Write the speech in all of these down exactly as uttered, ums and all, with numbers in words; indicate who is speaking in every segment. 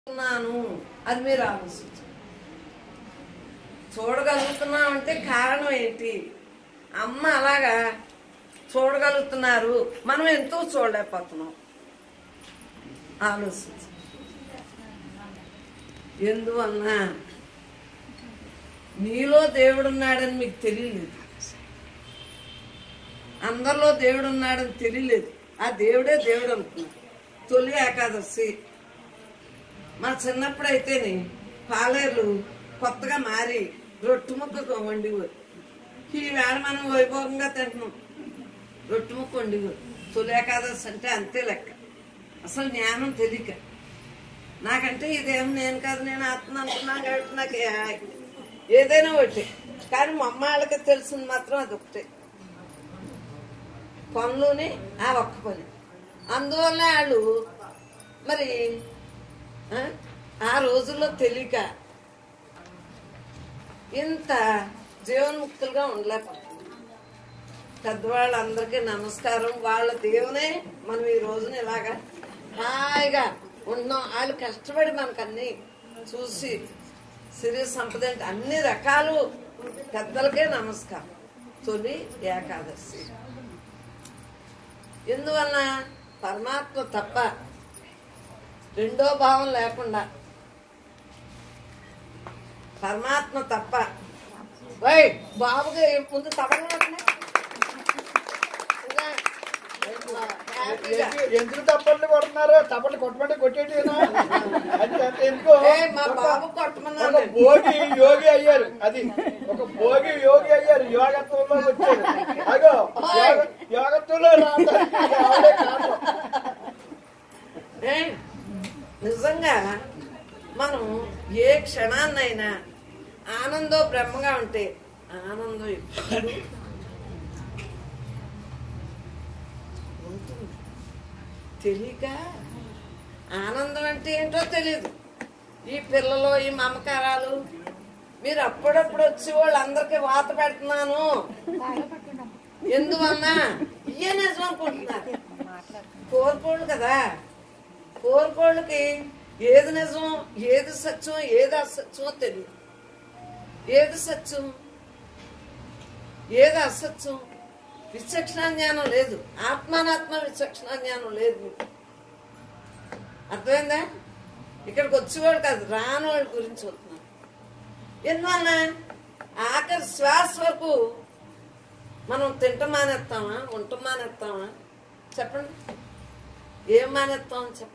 Speaker 1: అది మీరు ఆలోచించండి. చూడగలుగుతున్నామంటే కారణం ఏంటి? అమ్మ అలాగా చూడగలుగుతున్నారు, మనం ఎంతో చూడలేకపోతున్నాం. ఆలోచించండి. ఎందువల్ల నీలో దేవుడున్నాడని మీకు తెలియలేదు, అందరిలో దేవుడున్నాడని తెలియలేదు. ఆ దేవుడే దేవుడు అనుకున్నాడు. తొలి ఏకాదశి మా చిన్నప్పుడు అయితేనే పాలేర్లు కొత్తగా మారి రొట్టు ముక్క వండివారు. ఈవేళ మనం వైభవంగా తింటున్నాం. రొట్టు ముక్క వండివారు. తొలి ఏకాదశి అంటే అంతే లెక్క. అసలు జ్ఞానం తెలియక నాకంటే ఇదేం నేను కాదు, నేను ఆత్మ అనుకున్నాను కాబట్టి నాకు ఏదైనా ఒకటి. కానీ మా అమ్మ వాళ్ళకి తెలిసింది మాత్రం అది ఒకటే, పనులోనే ఆ ఒక్క పని. అందువల్ల వాళ్ళు మరి ఆ రోజుల్లో తెలియక ఇంత జీవన్ముక్తులుగా ఉండలేకపోతుంది. పెద్దవాళ్ళందరికీ నమస్కారం. వాళ్ళ దేవునే మనం ఈ రోజున ఇలాగా హాయిగా ఉన్నాం. వాళ్ళు కష్టపడి మనకన్నీ చూసి సిరి సంపద అంటే అన్ని రకాలు పెద్దలకే నమస్కారం. తొలి ఏకాదశి ఎందువలన పరమాత్మ తప్ప రెండో భావం లేకుండా, పరమాత్మ తప్ప వై బాబుగా ముందు తప్ప
Speaker 2: ఎందుకు తప్పట్లు కొడుతున్నారు? తప్పట్లు కొట్టమంటే కొట్టేటినా? ఎందుకో
Speaker 1: మా బాబు కొట్టమన్నారు.
Speaker 2: భోగి యోగి అయ్యారు. అది ఒక భోగి యోగి అయ్యారు. యోగత్వంలో వచ్చారు. అగో యోగత్వంలో
Speaker 1: నిజంగా మనం ఏ క్షణాన్నైనా ఆనందం బ్రహ్మగా ఉంటే ఆనందం ఎప్పుడు ఉంటుంది. తెలియక ఆనందం అంటే ఏంటో తెలియదు. ఈ పిల్లలు, ఈ మమకారాలు, మీరు అప్పుడప్పుడు వచ్చి వాళ్ళందరికీ వాత పెడుతున్నాను ఎందువల్ల ఇయ్యే నిజం అనుకుంటున్నారు. కోరుకోళ్ళు కదా, కోరుకోళ్ళకి ఏది నిజం, ఏది సత్యం, ఏది అసత్యమో తెలియదు. ఏది సత్యం, ఏది అసత్యం విచక్షణ జ్ఞానం లేదు. ఆత్మానాత్మ విచక్షణ జ్ఞానం లేదు మీకు. అర్థమైందా? ఇక్కడికి వచ్చేవాడు కాదు, రాని వాళ్ళ గురించి వస్తున్నారు. ఎందువల్ల ఆఖరి శ్వాస వరకు మనం తింటం మానేస్తామా, ఉండటం మానేస్తామా? చెప్పండి, ఏం మానేస్తాం చెప్పండి.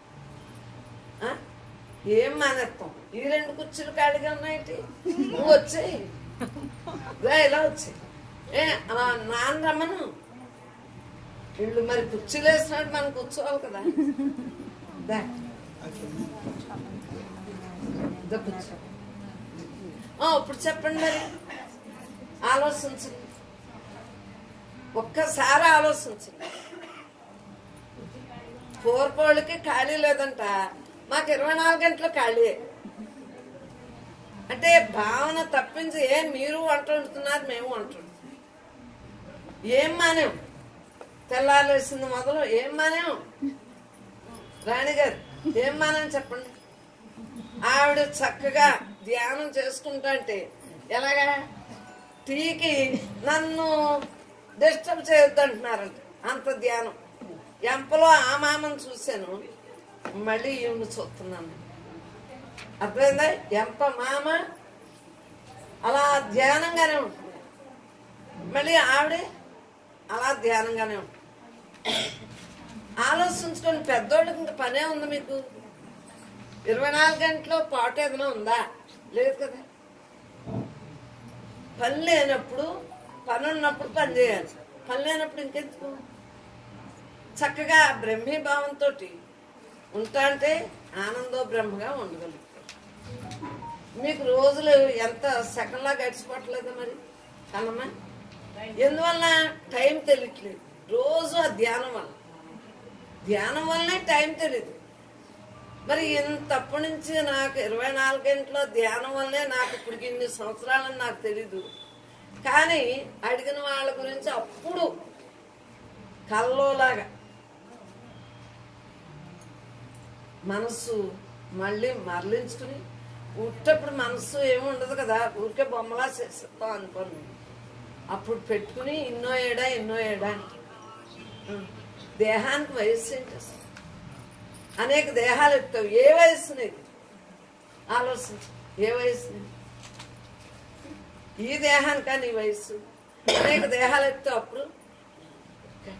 Speaker 1: ఏం మానేస్తాం? ఈ రెండు కుర్చీలు ఖాళీగా ఉన్నాయేంటి? నువ్వు వచ్చాయి ఇలా వచ్చాయి. ఏ నాన్న రమ్మను. వీళ్ళు మరి కుర్చీలు వేసినట్టు మనం కూర్చోవాలి కదా. కూర్చో. ఇప్పుడు చెప్పండి, మరి ఆలోచించండి, ఒక్కసారి ఆలోచించండి. పూర్వోళ్ళకి ఖాళీ లేదంట, మాకు ఇరవై నాలుగు గంటలు ఖాళీ. అంటే భావన తప్పించి ఏ మీరు వంట వండుతున్నారు, మేము వంట వండుతున్నాం. ఏం మానేం? తెల్లారేసింది మొదలు ఏం మానేం? రాణిగారు ఏం మానేం చెప్పండి. ఆవిడ చక్కగా ధ్యానం చేసుకుంటా అంటే ఎలాగా? టీకి నన్ను డిస్టర్బ్ చేయొద్దు అంటున్నారంట. అంత ధ్యానం. ఎంపలో ఆ మామను చూశాను, మళ్ళీ ఈవిని చూస్తున్నాను. అర్థమైందా? ఎంప మామ అలా ధ్యానంగానే ఉంటుంది, మళ్ళీ ఆవిడే అలా ధ్యానంగానే ఉంటుంది. ఆలోచించుకొని పెద్దోళ్ళకి ఇంక పనే ఉంది మీకు? ఇరవై నాలుగు గంటలో పాటు ఏదైనా ఉందా? లేదు కదా. పని లేనప్పుడు, పని ఉన్నప్పుడు పని చేయాలి. పని లేనప్పుడు ఇంకెందుకు? చక్కగా బ్రహ్మీభావంతో ఉంటా అంటే ఆనందో బ్రహ్మగా ఉండగలుగుతారు. మీకు రోజులు ఎంత సెకండ్లా గడిచిపోవట్లేదా మరి కన్నమ్మా? ఎందువల్ల? టైం తెలియట్లేదు. రోజు ఆ ధ్యానం వల్ల, ధ్యానం వల్లనే టైం తెలియదు. మరి ఇంతప్పటి నుంచి నాకు ఇరవై నాలుగు గంటల ధ్యానం వల్లనే నాకు ఇప్పుడు ఇన్ని సంవత్సరాలని నాకు తెలీదు. కానీ అడిగిన వాళ్ళ గురించి అప్పుడు కల్లోలాగా మనసు మళ్ళీ మరలించుకుని ఉట్టప్పుడు మనసు ఏమి ఉండదు కదా, ఊరికే బొమ్మలా చేస్తాం అనుకోను. అప్పుడు పెట్టుకుని ఎన్నో ఏడా ఎన్నో ఏడా దేహానికి వయస్సు ఏంటి అసలు? అనేక దేహాలు ఎత్తావు, ఏ వయస్సు నీది ఆలోచించు. ఏ వయస్సు నీది? ఈ దేహానికా నీ వయస్సు? అనేక దేహాలు ఎత్తావు అప్పుడు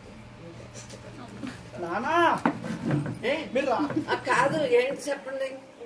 Speaker 2: నానా
Speaker 1: ఏ
Speaker 2: మీరు రా.
Speaker 1: కాదు ఏంటి చెప్పండి.